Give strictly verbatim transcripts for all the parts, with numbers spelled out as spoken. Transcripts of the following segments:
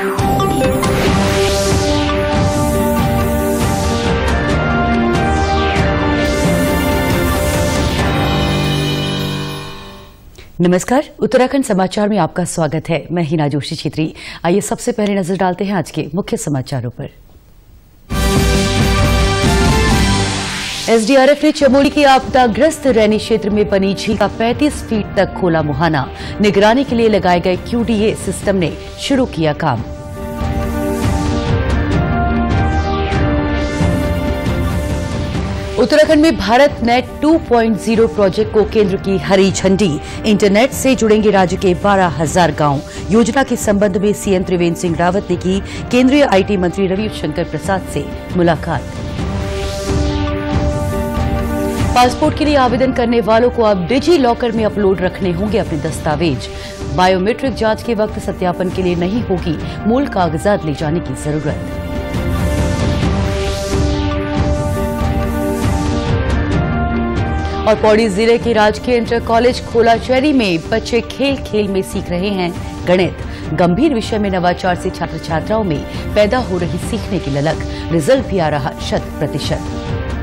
नमस्कार, उत्तराखंड समाचार में आपका स्वागत है। मैं हिना जोशी छेत्री। आइए सबसे पहले नजर डालते हैं आज के मुख्य समाचारों पर। एसडीआरएफ ने चमोली की आपदाग्रस्त रैनी क्षेत्र में बनी झील का पैंतीस फीट तक खोला मुहाना। निगरानी के लिए लगाए गए क्यूडीए सिस्टम ने शुरू किया काम। उत्तराखंड में Bharat net two point zero project को केंद्र की हरी झंडी। इंटरनेट से जुड़ेंगे राज्य के बारह हज़ार गांव। योजना के संबंध में सीएम त्रिवेंद्र सिंह रावत ने की केंद्रीय आईटी मंत्री रविशंकर प्रसाद से मुलाकात। पासपोर्ट के लिए आवेदन करने वालों को अब डिजी लॉकर में अपलोड रखने होंगे अपने दस्तावेज। बायोमेट्रिक जांच के वक्त सत्यापन के लिए नहीं होगी मूल कागजात ले जाने की जरूरत। और पौड़ी जिले के राजकीय इंटर कॉलेज खोलाचेरी में बच्चे खेल खेल में सीख रहे हैं गणित। गंभीर विषय में नवाचार से छात्र छात्राओं में पैदा हो रही सीखने की ललक। रिजल्ट भी आ रहा शत प्रतिशत।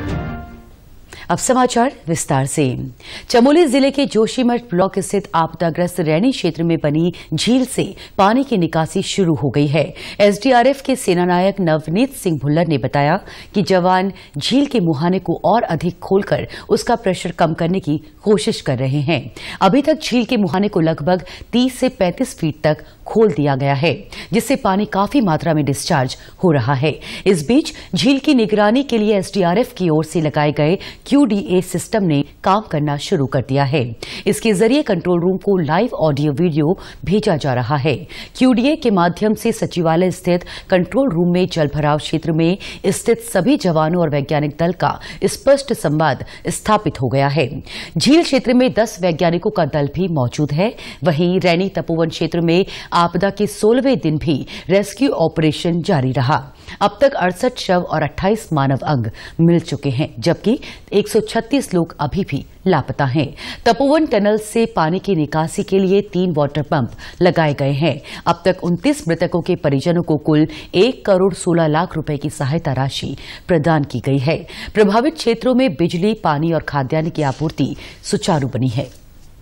अब समाचार विस्तार से। चमोली जिले के जोशीमठ ब्लॉक स्थित आपदाग्रस्त रैनी क्षेत्र में बनी झील से पानी की निकासी शुरू हो गई है। एसडीआरएफ के सेनानायक नवनीत सिंह भुल्लर ने बताया कि जवान झील के मुहाने को और अधिक खोलकर उसका प्रेशर कम करने की कोशिश कर रहे हैं। अभी तक झील के मुहाने को लगभग तीस से पैंतीस फीट तक खोल दिया गया है, जिससे पानी काफी मात्रा में डिस्चार्ज हो रहा है। इस बीच झील की निगरानी के लिए एसडीआरएफ की ओर से लगाए गए क्यूडीए सिस्टम ने काम करना शुरू कर दिया है। इसके जरिए कंट्रोल रूम को लाइव ऑडियो वीडियो भेजा जा रहा है। क्यूडीए के माध्यम से सचिवालय स्थित कंट्रोल रूम में जलभराव क्षेत्र में स्थित सभी जवानों और वैज्ञानिक दल का स्पष्ट संवाद स्थापित हो गया है। झील क्षेत्र में दस वैज्ञानिकों का दल भी मौजूद है। वहीं रैनी तपोवन क्षेत्र में आपदा के सोलहवें दिन भी रेस्क्यू ऑपरेशन जारी रहा। अब तक अड़सठ शव और अट्ठाईस मानव अंग मिल चुके हैं, जबकि एक सौ छत्तीस लोग अभी भी लापता हैं। तपोवन टनल से पानी की निकासी के लिए तीन वाटर पंप लगाए गए हैं। अब तक उनतीस मृतकों के परिजनों को कुल एक करोड़ सोलह लाख रुपए की सहायता राशि प्रदान की गई है। प्रभावित क्षेत्रों में बिजली, पानी और खाद्यान्न की आपूर्ति सुचारू बनी है।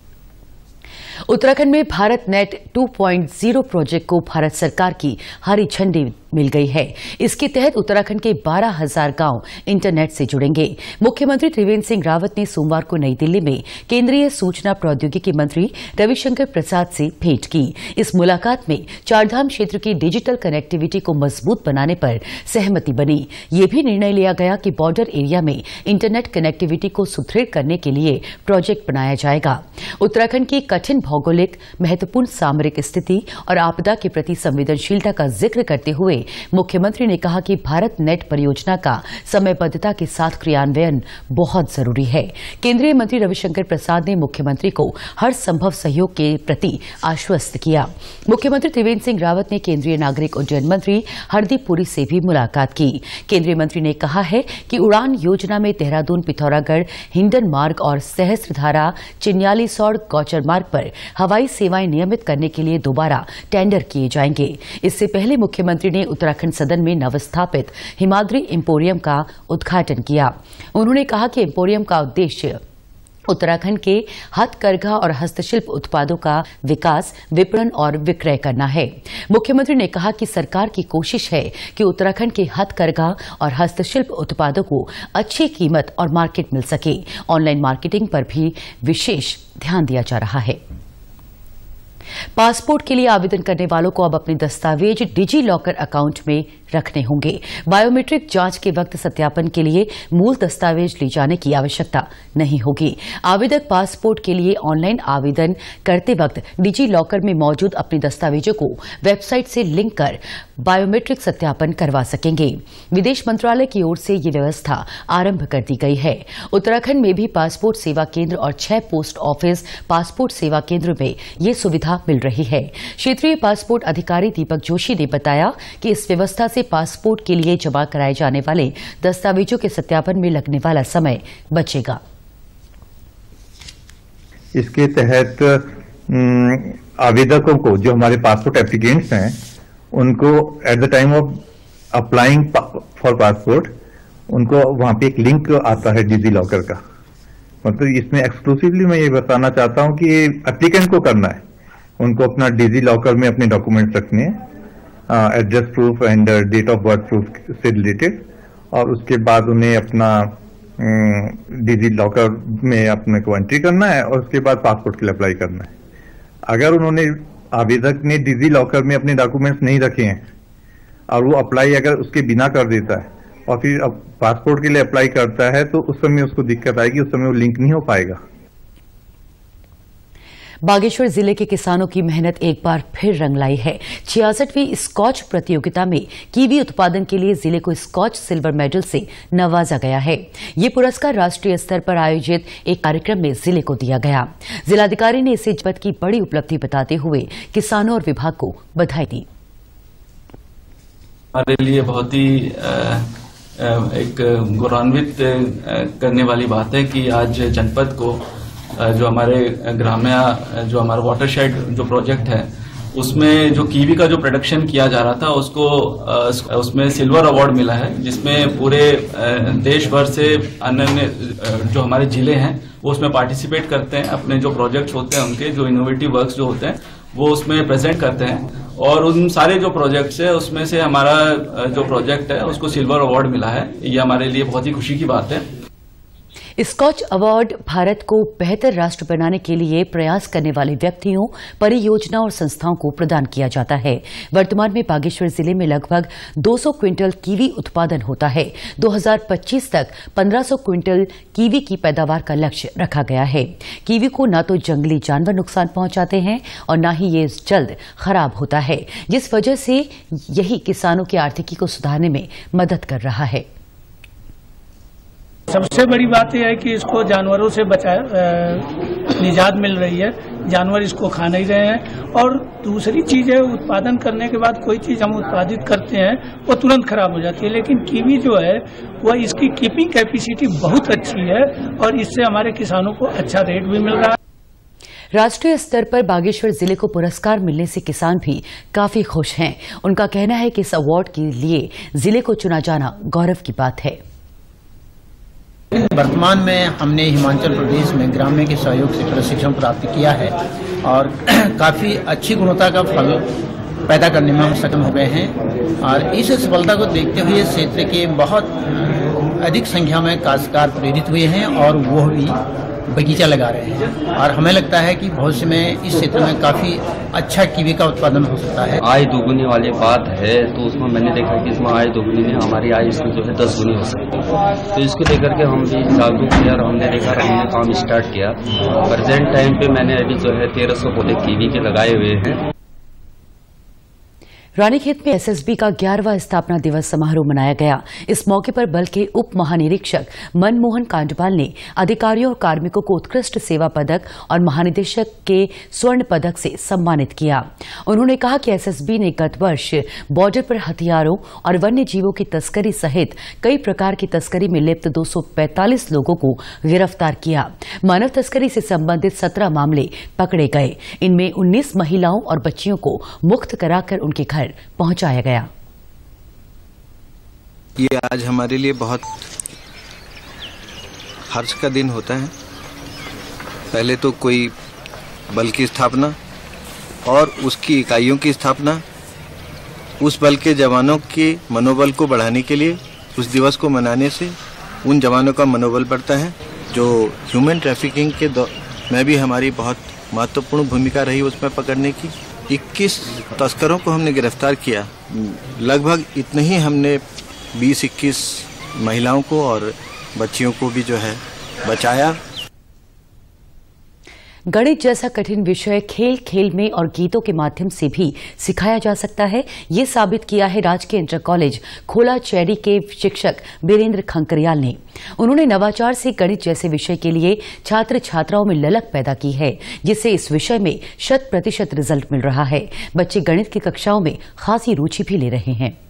उत्तराखंड में Bharat net two point zero project को भारत सरकार की हरी झंडी मिल गई है। इसके तहत उत्तराखंड के बारह हज़ार गांव इंटरनेट से जुड़ेंगे। मुख्यमंत्री त्रिवेंद्र सिंह रावत ने सोमवार को नई दिल्ली में केंद्रीय सूचना प्रौद्योगिकी मंत्री रविशंकर प्रसाद से भेंट की। इस मुलाकात में चारधाम क्षेत्र की डिजिटल कनेक्टिविटी को मजबूत बनाने पर सहमति बनी। ये भी निर्णय लिया गया कि बॉर्डर एरिया में इंटरनेट कनेक्टिविटी को सुदृढ़ करने के लिए प्रोजेक्ट बनाया जाएगा। उत्तराखंड की कठिन भौगोलिक, महत्वपूर्ण सामरिक स्थिति और आपदा के प्रति संवेदनशीलता का जिक्र करते हुए मुख्यमंत्री ने कहा कि भारत नेट परियोजना का समयबद्धता के साथ क्रियान्वयन बहुत जरूरी है। केंद्रीय मंत्री रविशंकर प्रसाद ने मुख्यमंत्री को हर संभव सहयोग के प्रति आश्वस्त किया। मुख्यमंत्री त्रिवेंद्र सिंह रावत ने केंद्रीय नागरिक उड्डयन मंत्री हरदीप पुरी से भी मुलाकात की। केंद्रीय मंत्री ने कहा है कि उड़ान योजना में देहरादून, पिथौरागढ़, हिंडन मार्ग और सहस्त्रधारा, चिन्यालीसौड़ गौचर मार्ग पर हवाई सेवाएं नियमित करने के लिए दोबारा टेंडर किए जाएंगे। इससे पहले मुख्यमंत्री ने उत्तराखंड सदन में नवस्थापित हिमाद्री एम्पोरियम का उद्घाटन किया। उन्होंने कहा कि एम्पोरियम का उद्देश्य उत्तराखंड के हथकरघा और हस्तशिल्प उत्पादों का विकास, विपणन और विक्रय करना है। मुख्यमंत्री ने कहा कि सरकार की कोशिश है कि उत्तराखंड के हथकरघा और हस्तशिल्प उत्पादों को अच्छी कीमत और मार्केट मिल सके। ऑनलाइन मार्केटिंग पर भी विशेष ध्यान दिया जा रहा है। पासपोर्ट के लिए आवेदन करने वालों को अब अपने दस्तावेज डिजी लॉकर अकाउंट में रखने होंगे। बायोमेट्रिक जांच के वक्त सत्यापन के लिए मूल दस्तावेज ले जाने की आवश्यकता नहीं होगी। आवेदक पासपोर्ट के लिए ऑनलाइन आवेदन करते वक्त डिजी लॉकर में मौजूद अपने दस्तावेजों को वेबसाइट से लिंक कर बायोमेट्रिक सत्यापन करवा सकेंगे। विदेश मंत्रालय की ओर से ये व्यवस्था आरंभ कर दी गई है। उत्तराखंड में भी पासपोर्ट सेवा केंद्र और छह पोस्ट ऑफिस पासपोर्ट सेवा केंद्र में ये सुविधा मिल रही है। क्षेत्रीय पासपोर्ट अधिकारी दीपक जोशी ने बताया कि इस व्यवस्था से पासपोर्ट के लिए जमा कराए जाने वाले दस्तावेजों के सत्यापन में लगने वाला समय बचेगा। इसके तहत आवेदकों को, जो हमारे पासपोर्ट एप्लीकेंट्स हैं, उनको at the time of applying for passport उनको वहां पे एक लिंक आता है डिजी लॉकर का। मतलब इसमें एक्सक्लूसिवली मैं ये बताना चाहता हूं कि एप्लीकेंट को करना है, उनको अपना डिजी लॉकर में अपने डॉक्यूमेंट्स रखने हैं, address proof and date of birth proof से रिलेटेड, और उसके बाद उन्हें अपना डिजी लॉकर में अपने को एंट्री करना है और उसके बाद पासपोर्ट के लिए अप्लाई करना है। अगर उन्होंने आवेदक ने डिजी लॉकर में अपने डॉक्यूमेंट्स नहीं रखे हैं और वो अप्लाई अगर उसके बिना कर देता है और फिर अब पासपोर्ट के लिए अप्लाई करता है तो उस समय उसको दिक्कत आएगी, उस समय वो लिंक नहीं हो पाएगा। बागेश्वर जिले के किसानों की मेहनत एक बार फिर रंग लाई है। छियासठवीं स्कॉच प्रतियोगिता में कीवी उत्पादन के लिए जिले को स्कॉच सिल्वर मेडल से नवाजा गया है। ये पुरस्कार राष्ट्रीय स्तर पर आयोजित एक कार्यक्रम में जिले को दिया गया। जिलाधिकारी ने इसे जनपद की बड़ी उपलब्धि बताते हुए किसानों और विभाग को बधाई दी। हमारे लिए बहुत ही एक गौरवान्वित करने वाली बात है कि आज जनपद को जो हमारे ग्राम्य जो हमारा वाटरशेड जो प्रोजेक्ट है उसमें जो कीवी का जो प्रोडक्शन किया जा रहा था उसको उसमें सिल्वर अवार्ड मिला है, जिसमें पूरे देश भर से अन्य जो हमारे जिले हैं वो उसमें पार्टिसिपेट करते हैं। अपने जो प्रोजेक्ट्स होते हैं उनके जो इनोवेटिव वर्क्स जो होते हैं वो उसमें प्रेजेंट करते हैं, और उन सारे जो प्रोजेक्ट्स है उसमें से हमारा जो प्रोजेक्ट है उसको सिल्वर अवार्ड मिला है। ये हमारे लिए बहुत ही खुशी की बात है। स्कॉच अवार्ड भारत को बेहतर राष्ट्र बनाने के लिए प्रयास करने वाले व्यक्तियों, परियोजनाओं और संस्थाओं को प्रदान किया जाता है। वर्तमान में बागेश्वर जिले में लगभग दो सौ क्विंटल कीवी उत्पादन होता है। दो हज़ार पच्चीस तक पंद्रह सौ क्विंटल कीवी की पैदावार का लक्ष्य रखा गया है। कीवी को न तो जंगली जानवर नुकसान पहुंचाते हैं और न ही ये जल्द खराब होता है, जिस वजह से यही किसानों की आर्थिकी को सुधारने में मदद कर रहा है। सबसे बड़ी बात यह है कि इसको जानवरों से बचा निजात मिल रही है, जानवर इसको खा नहीं रहे हैं। और दूसरी चीज है, उत्पादन करने के बाद कोई चीज हम उत्पादित करते हैं वो तुरंत खराब हो जाती है, लेकिन कीवी जो है वह इसकी कीपिंग कैपेसिटी बहुत अच्छी है और इससे हमारे किसानों को अच्छा रेट भी मिल रहा है। राष्ट्रीय स्तर पर बागेश्वर जिले को पुरस्कार मिलने से किसान भी काफी खुश हैं। उनका कहना है कि इस अवार्ड के लिए जिले को चुना जाना गौरव की बात है। वर्तमान में हमने हिमाचल प्रदेश में ग्राम्य के सहयोग से प्रशिक्षण प्राप्त किया है और काफ़ी अच्छी गुणवत्ता का फल पैदा करने में हम सक्षम हो गए हैं। और इस सफलता को देखते हुए क्षेत्र के बहुत अधिक संख्या में काश्तकार प्रेरित हुए हैं और वो भी बगीचा लगा रहे हैं। और हमें लगता है कि भविष्य में इस क्षेत्र में काफ़ी अच्छा कीवी का उत्पादन हो सकता है। आय दोगुनी वाली बात है तो उसमें मैंने देखा कि इसमें आय दोगुनी नहीं, हमारी आय इसमें जो है दस गुनी हो सकती है। तो इसको लेकर के हम भी जागरूक किया और हमने देखा और हमने काम स्टार्ट किया। प्रेजेंट टाइम पे मैंने अभी जो है तेरह सौ पौधे कीवी के लगाए हुए हैं। रानीखेत में एसएसबी का ग्यारहवां स्थापना दिवस समारोह मनाया गया। इस मौके पर बल के उप महानिरीक्षक मनमोहन कांडपाल ने अधिकारियों और कार्मिकों को उत्कृष्ट सेवा पदक और महानिदेशक के स्वर्ण पदक से सम्मानित किया। उन्होंने कहा कि एसएसबी ने गत वर्ष बॉर्डर पर हथियारों और वन्य जीवों की तस्करी सहित कई प्रकार की तस्करी में लिप्त दो सौ पैंतालीस लोगों को गिरफ्तार किया। मानव तस्करी से संबंधित सत्रह मामले पकड़े गए। इनमें उन्नीस महिलाओं और बच्चियों को मुक्त कराकर उनके घर पहुंचाया गया। ये आज हमारे लिए बहुत हर्ष का दिन होता है। पहले तो कोई बल की स्थापना और उसकी इकाइयों की स्थापना, उस बल के जवानों के मनोबल को बढ़ाने के लिए उस दिवस को मनाने से उन जवानों का मनोबल बढ़ता है। जो ह्यूमन ट्रैफिकिंग के में भी हमारी बहुत महत्वपूर्ण भूमिका रही उसमें पकड़ने की। इक्कीस तस्करों को हमने गिरफ्तार किया। लगभग इतने ही हमने बीस इक्कीस महिलाओं को और बच्चियों को भी जो है बचाया। गणित जैसा कठिन विषय खेल खेल में और गीतों के माध्यम से भी सिखाया जा सकता है, ये साबित किया है राजकीय इंटर कॉलेज खोला चैरी के शिक्षक बीरेंद्र खंकरियाल ने। उन्होंने नवाचार से गणित जैसे विषय के लिए छात्र छात्राओं में ललक पैदा की है, जिससे इस विषय में शत प्रतिशत रिजल्ट मिल रहा है। बच्चे गणित की कक्षाओं में खासी रुचि भी ले रहे हैं।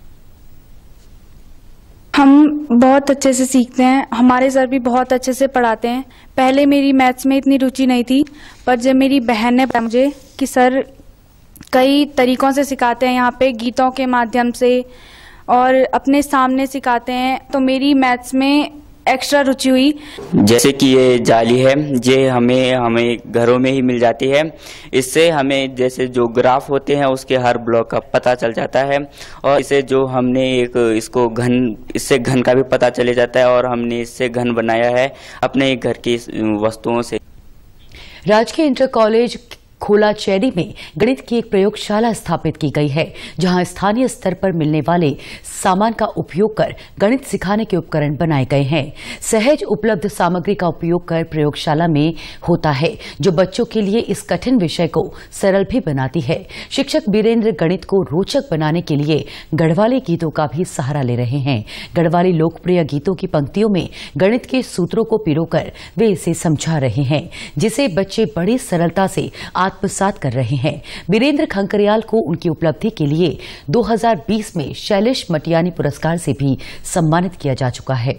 हम बहुत अच्छे से सीखते हैं, हमारे सर भी बहुत अच्छे से पढ़ाते हैं। पहले मेरी मैथ्स में इतनी रुचि नहीं थी, पर जब मेरी बहन ने बताया मुझे कि सर कई तरीकों से सिखाते हैं यहाँ पे, गीतों के माध्यम से और अपने सामने सिखाते हैं। तो मेरी मैथ्स में एक्स्ट्रा रुचि हुई। जैसे कि ये जाली है, ये हमें हमें घरों में ही मिल जाती है। इससे हमें जैसे जो ग्राफ होते हैं उसके हर ब्लॉक का पता चल जाता है और इसे जो हमने एक इसको घन इससे घन का भी पता चले जाता है और हमने इससे घन बनाया है अपने घर की वस्तुओं से। राजकीय इंटर कॉलेज खोला चेरी में गणित की एक प्रयोगशाला स्थापित की गई है, जहां स्थानीय स्तर पर मिलने वाले सामान का उपयोग कर गणित सिखाने के उपकरण बनाए गए हैं। सहज उपलब्ध सामग्री का उपयोग कर प्रयोगशाला में होता है, जो बच्चों के लिए इस कठिन विषय को सरल भी बनाती है। शिक्षक वीरेंद्र गणित को रोचक बनाने के लिए गढ़वाली गीतों का भी सहारा ले रहे हैं। गढ़वाली लोकप्रिय गीतों की पंक्तियों में गणित के सूत्रों को पिरोकर वे इसे समझा रहे हैं, जिसे बच्चे बड़ी सरलता से आत्मसात कर रहे हैं। वीरेंद्र खंकरियाल को उनकी उपलब्धि के लिए दो हज़ार बीस में शैलेश मटियानी पुरस्कार से भी सम्मानित किया जा चुका है।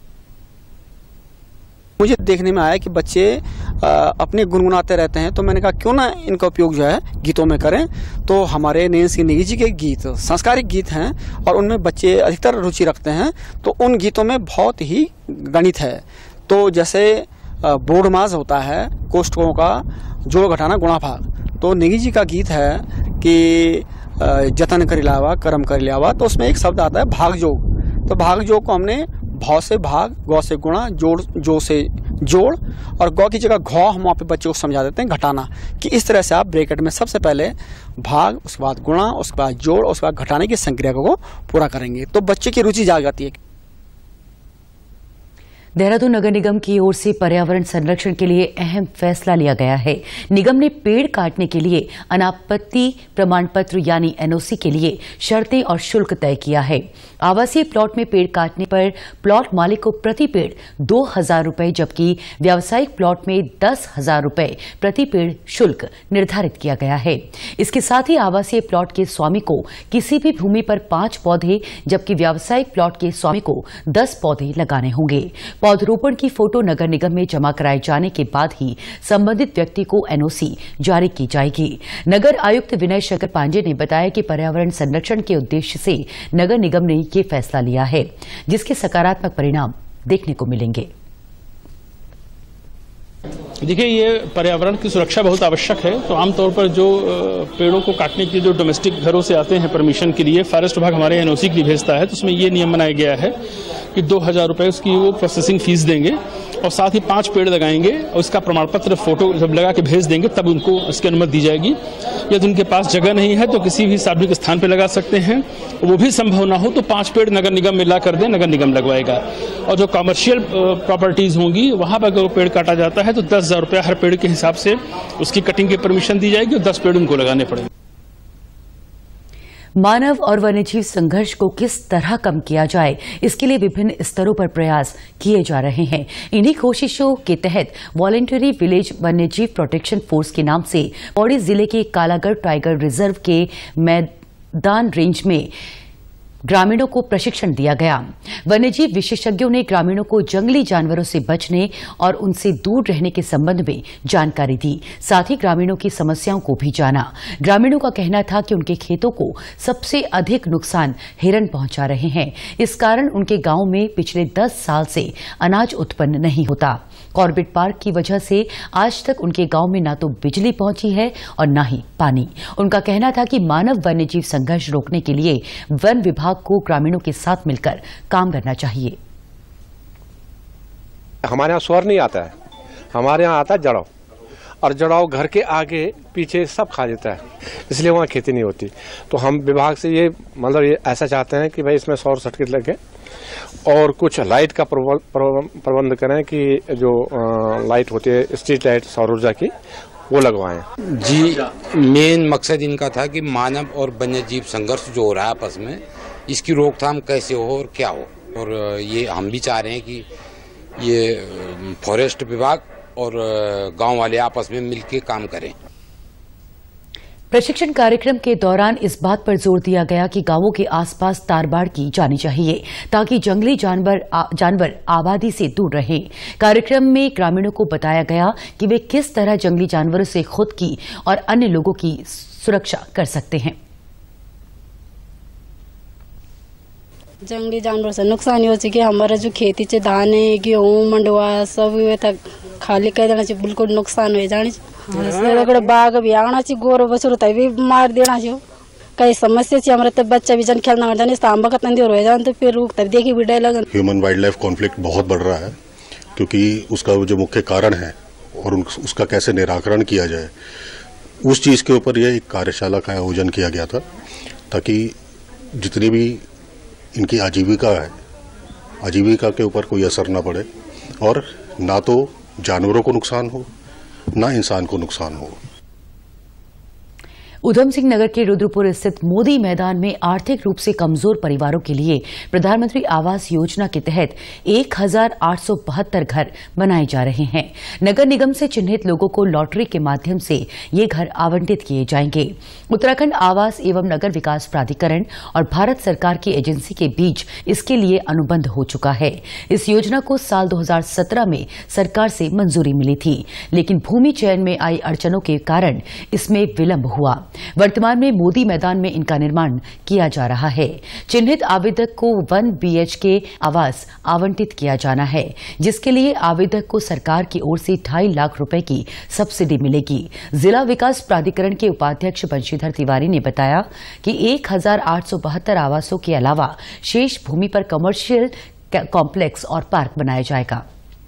मुझे देखने में आया कि बच्चे अपने गुनगुनाते रहते हैं, तो मैंने कहा क्यों ना इनका उपयोग जो है गीतों में करें। तो हमारे नैन्सी नेगी जी के गीत सांस्कृतिक गीत हैं और उनमें बच्चे अधिकतर रुचि रखते हैं, तो उन गीतों में बहुत ही गणित है। तो जैसे बोर्डमास होता है, कोष्टकों का जोड़ घटाना गुणा भाग, तो नेगी जी का गीत है कि जतन कर इलावा कर्म कर इलावा, तो उसमें एक शब्द आता है भाग जोग। तो भाग जोग को हमने भाव से भाग, गौ से गुणा, जोड़ जो से जोड़ और गौ की जगह घौ हम वहाँ पे बच्चे को समझा देते हैं घटाना, कि इस तरह से आप ब्रैकेट में सबसे पहले भाग, उसके बाद गुणा, उसके बाद जोड़, उसके बाद घटाने की संक्रिया को पूरा करेंगे, तो बच्चे की रुचि जाग जाती है। देहरादून नगर निगम की ओर से पर्यावरण संरक्षण के लिए अहम फैसला लिया गया है। निगम ने पेड़ काटने के लिए अनापत्ति प्रमाण पत्र यानी एनओसी के लिए शर्तें और शुल्क तय किया है। आवासीय प्लॉट में पेड़ काटने पर प्लॉट मालिक को प्रति पेड़ दो हजार रुपये, जबकि व्यावसायिक प्लॉट में दस हजार रुपये प्रति पेड़ शुल्क निर्धारित किया गया है। इसके साथ ही आवासीय प्लॉट के स्वामी को किसी भी भूमि पर पांच पौधे, जबकि व्यावसायिक प्लॉट के स्वामी को दस पौधे लगाने होंगे। पौधरोपण की फोटो नगर निगम में जमा कराए जाने के बाद ही संबंधित व्यक्ति को एनओसी जारी की जाएगी। नगर आयुक्त विनय शंकर पांडे ने बताया कि पर्यावरण संरक्षण के उद्देश्य से नगर निगम ने ये फैसला लिया है, जिसके सकारात्मक परिणाम देखने को मिलेंगे। देखिए, ये पर्यावरण की सुरक्षा बहुत आवश्यक है। तो आमतौर पर जो पेड़ों को काटने के जो डोमेस्टिक घरों से आते हैं परमिशन के लिए, फॉरेस्ट विभाग हमारे एनओसी के लिए भेजता है, तो उसमें ये नियम बनाया गया है कि दो हजार रुपये उसकी वो प्रोसेसिंग फीस देंगे और साथ ही पांच पेड़ लगाएंगे और उसका प्रमाण पत्र फोटो जब लगा के भेज देंगे तब उनको इसकी अनुमति दी जाएगी। यदि उनके पास जगह नहीं है तो किसी भी सार्वजनिक स्थान पर लगा सकते हैं, वो भी संभव ना हो तो पांच पेड़ नगर निगम में ला कर दें, नगर निगम लगवाएगा। और जो कमर्शियल प्रॉपर्टीज होंगी वहां पर अगर पेड़ काटा जाता है तो दस हजार रुपया हर पेड़ के हिसाब से उसकी कटिंग की परमिशन दी जाएगी और दस पेड़ उनको लगाने पड़ेंगे। मानव और वन्यजीव संघर्ष को किस तरह कम किया जाए, इसके लिए विभिन्न स्तरों पर प्रयास किए जा रहे हैं। इन्हीं कोशिशों के तहत वॉलंटरी विलेज वन्यजीव प्रोटेक्शन फोर्स के नाम से पौड़ी जिले के कालागढ़ टाइगर रिजर्व के मैदान रेंज में ग्रामीणों को प्रशिक्षण दिया गया। वन्यजीव विशेषज्ञों ने ग्रामीणों को जंगली जानवरों से बचने और उनसे दूर रहने के संबंध में जानकारी दी, साथ ही ग्रामीणों की समस्याओं को भी जाना। ग्रामीणों का कहना था कि उनके खेतों को सबसे अधिक नुकसान हिरन पहुंचा रहे हैं। इस कारण उनके गांव में पिछले दस साल से अनाज उत्पन्न नहीं होता। कॉर्बेट पार्क की वजह से आज तक उनके गांव में न तो बिजली पहुंची है और न ही पानी। उनका कहना था कि मानव वन्यजीव संघर्ष रोकने के लिए वन विभाग को ग्रामीणों के साथ मिलकर काम करना चाहिए। हमारे यहाँ स्वर नहीं आता है, हमारे यहाँ आता है जड़ाव, और जड़ाव घर के आगे पीछे सब खा देता है, इसलिए वहाँ खेती नहीं होती। तो हम विभाग से ये मतलब ये ऐसा चाहते हैं कि भाई इसमें सौर सर्किट लगे और कुछ लाइट का प्रबंध करें कि जो लाइट होती है स्ट्रीट लाइट सौर ऊर्जा की वो लगवाएं। जी, मेन मकसद इनका था कि मानव और वन्यजीव संघर्ष जो हो रहा है आपस में, इसकी रोकथाम कैसे हो और क्या हो। और ये हम भी चाह रहे हैं कि ये फॉरेस्ट विभाग और गांव वाले आपस में मिलकर काम करें। प्रशिक्षण कार्यक्रम के दौरान इस बात पर जोर दिया गया कि गांवों के आसपास तारबाड़ की जानी चाहिए ताकि जंगली जानवर आ, जानवर आबादी से दूर रहें। कार्यक्रम में ग्रामीणों को बताया गया कि वे किस तरह जंगली जानवरों से खुद की और अन्य लोगों की सुरक्षा कर सकते हैं। जंगली जानवर से नुकसान हो कि हमारा जो खेती से धान है गेहूँ मंडवा सब तक खाली कर देना चाहिए, बिल्कुल नुकसान हो जाने बाघ भी आना चाहिए, गोर बछरू भी मार देना चाहिए। कई समस्या चाहिए हमारे तब बच्चा भी जन खेलना कर जाने तांबा का तंदी हो जाए तो फिर रुक तब देखी भी डर लगा। ह्यूमन वाइल्ड लाइफ कॉन्फ्लिक्ट बहुत बढ़ रहा है क्योंकि उसका जो मुख्य कारण है और उसका कैसे निराकरण किया जाए उस चीज के ऊपर यह एक कार्यशाला का आयोजन किया गया था ताकि जितनी भी इनकी आजीविका है आजीविका के ऊपर कोई असर ना पड़े और ना तो जानवरों को नुकसान हो ना इंसान को नुकसान हो। उधम सिंह नगर के रुद्रपुर स्थित मोदी मैदान में आर्थिक रूप से कमजोर परिवारों के लिए प्रधानमंत्री आवास योजना के तहत एक हजार आठ सौ बहत्तर घर बनाए जा रहे हैं। नगर निगम से चिन्हित लोगों को लॉटरी के माध्यम से ये घर आवंटित किए जाएंगे। उत्तराखंड आवास एवं नगर विकास प्राधिकरण और भारत सरकार की एजेंसी के बीच इसके लिए अनुबंध हो चुका है। इस योजना को साल दो हजार सत्रह में सरकार से मंजूरी मिली थी, लेकिन भूमि चयन में आई अड़चनों के कारण इसमें विलंब हुआ। वर्तमान में मोदी मैदान में इनका निर्माण किया जा रहा है। चिन्हित आवेदक को वन बीएचके आवास आवंटित किया जाना है, जिसके लिए आवेदक को सरकार की ओर से ढाई लाख रुपए की सब्सिडी मिलेगी। जिला विकास प्राधिकरण के उपाध्यक्ष बंशीधर तिवारी ने बताया कि एक हजार आठ सौ बहत्तर आवासों के अलावा शेष भूमि पर कमर्शियल कॉम्प्लेक्स और पार्क बनाया जाएगा।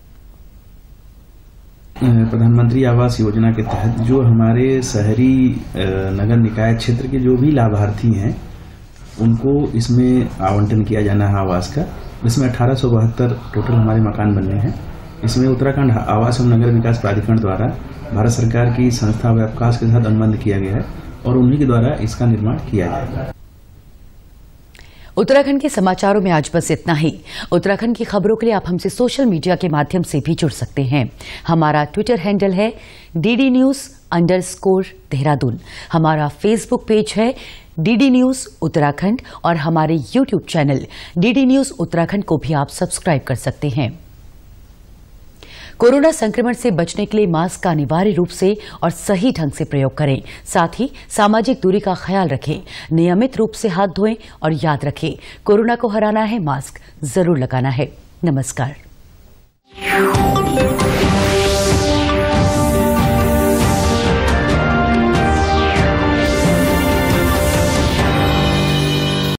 प्रधानमंत्री आवास योजना के तहत जो हमारे शहरी नगर निकाय क्षेत्र के जो भी लाभार्थी हैं उनको इसमें आवंटन किया जाना है आवास का। इसमें अठारह सौ बहत्तर टोटल हमारे मकान बनने हैं। इसमें उत्तराखंड आवास एवं नगर विकास प्राधिकरण द्वारा भारत सरकार की संस्था वेबकास्ट के साथ अनुबंध किया गया है और उन्हीं के द्वारा इसका निर्माण किया जाएगा। उत्तराखंड के समाचारों में आज बस इतना ही। उत्तराखंड की खबरों के लिए आप हमसे सोशल मीडिया के माध्यम से भी जुड़ सकते हैं। हमारा ट्विटर हैंडल है DD news underscore Dehradun. हमारा फेसबुक पेज है डीडी न्यूज उत्तराखंड और हमारे YouTube channel DD news Uttarakhand को भी आप सब्सक्राइब कर सकते हैं। कोरोना संक्रमण से बचने के लिए मास्क का अनिवार्य रूप से और सही ढंग से प्रयोग करें। साथ ही सामाजिक दूरी का ख्याल रखें, नियमित रूप से हाथ धोएं और याद रखें, कोरोना को हराना है, मास्क जरूर लगाना है। नमस्कार।